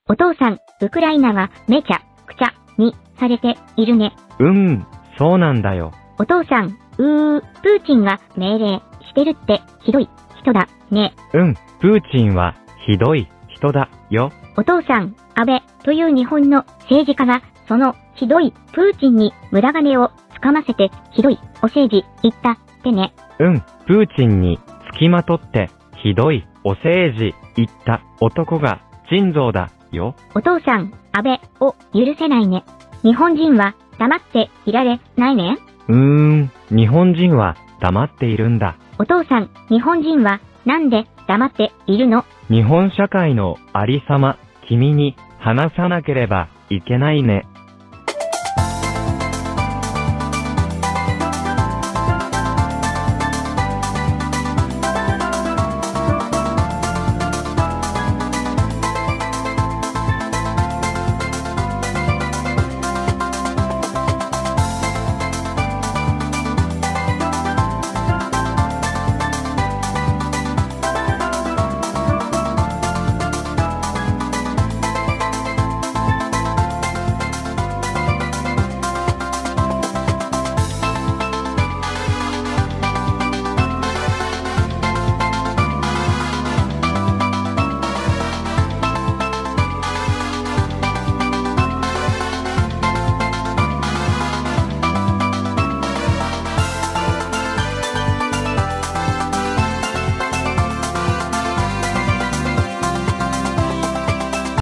お父さん、ウクライナはめちゃくちゃにされているね。 そうなんだよ。 お父さん、プーチンが命令してるってひどい人だね。 プーチンはひどい人だよ。 お父さん、安倍という日本の政治家がそのひどいプーチンに無駄金をつかませてひどいお政治言ったってね。 プーチンにつきまとってひどいお政治言った男が珍蔵だよ。 お父さん、安倍を許せないね。日本人は黙っていられないね。 日本人は黙っているんだ。 お父さん、日本人はなんで黙っているの？ 日本社会のありさま、君に話さなければいけないね。